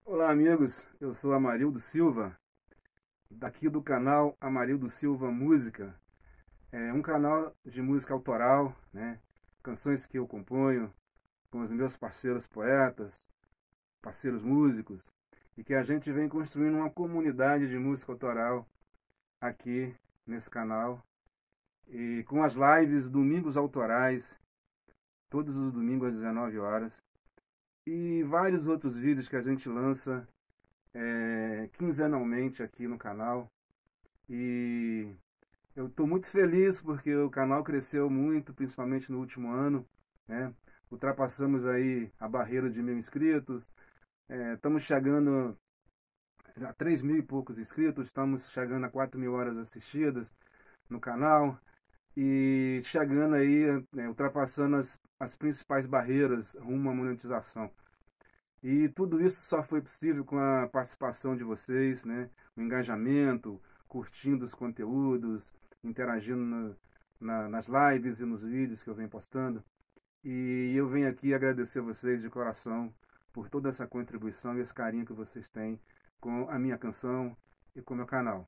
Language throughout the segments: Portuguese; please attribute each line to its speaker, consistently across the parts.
Speaker 1: Olá, amigos. Eu sou Amarildo Silva, daqui do canal Amarildo Silva Música. É um canal de música autoral, né? Canções que eu componho com os meus parceiros poetas, parceiros músicos, e que a gente vem construindo uma comunidade de música autoral aqui nesse canal. E com as lives Domingos Autorais, todos os domingos às 19 horas, e vários outros vídeos que a gente lança quinzenalmente aqui no canal. E eu estou muito feliz porque o canal cresceu muito, principalmente no último ano, né? Ultrapassamos aí a barreira de 1.000 inscritos, estamos chegando a 3.000 e poucos inscritos, estamos chegando a 4.000 horas assistidas no canal e chegando aí, ultrapassando as principais barreiras rumo à monetização. E tudo isso só foi possível com a participação de vocês, né? O engajamento, curtindo os conteúdos, interagindo nas lives e nos vídeos que eu venho postando. E eu venho aqui agradecer vocês de coração por toda essa contribuição e esse carinho que vocês têm com a minha canção e com o meu canal.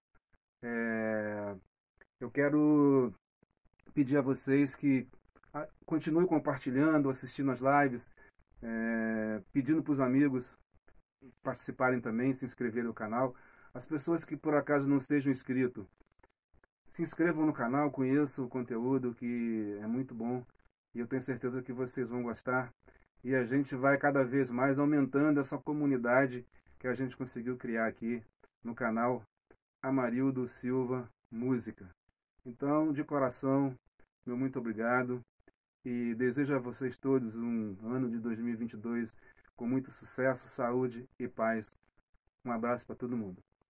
Speaker 1: É, eu quero pedir a vocês que continuem compartilhando, assistindo as lives, pedindo para os amigos participarem também, se inscreverem no canal. As pessoas que por acaso não sejam inscritos, se inscrevam no canal, conheçam o conteúdo que é muito bom e eu tenho certeza que vocês vão gostar. E a gente vai cada vez mais aumentando essa comunidade que a gente conseguiu criar aqui no canal Amarildo Silva Música. Então, de coração, meu muito obrigado e desejo a vocês todos um ano de 2022 com muito sucesso, saúde e paz. Um abraço para todo mundo.